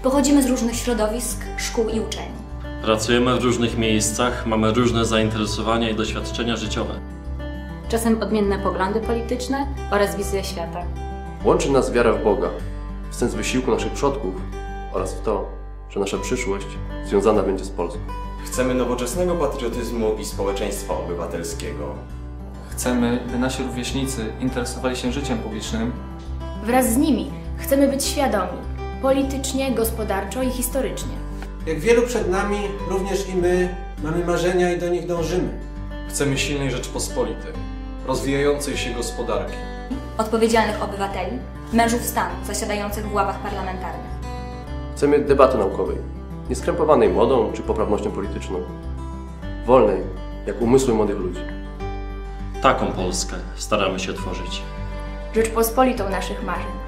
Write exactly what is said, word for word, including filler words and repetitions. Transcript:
Pochodzimy z różnych środowisk, szkół i uczelni. Pracujemy w różnych miejscach, mamy różne zainteresowania i doświadczenia życiowe. Czasem odmienne poglądy polityczne oraz wizje świata. Łączy nas wiara w Boga, w sens wysiłku naszych przodków oraz w to, że nasza przyszłość związana będzie z Polską. Chcemy nowoczesnego patriotyzmu i społeczeństwa obywatelskiego. Chcemy, by nasi rówieśnicy interesowali się życiem publicznym. Wraz z nimi chcemy być świadomi, politycznie, gospodarczo i historycznie. Jak wielu przed nami, również i my mamy marzenia i do nich dążymy. Chcemy silnej Rzeczpospolitej, rozwijającej się gospodarki. Odpowiedzialnych obywateli, mężów stanu zasiadających w ławach parlamentarnych. Chcemy debaty naukowej, nieskrępowanej modą czy poprawnością polityczną. Wolnej, jak umysły młodych ludzi. Taką Polskę staramy się tworzyć. Rzeczpospolitą naszych marzeń.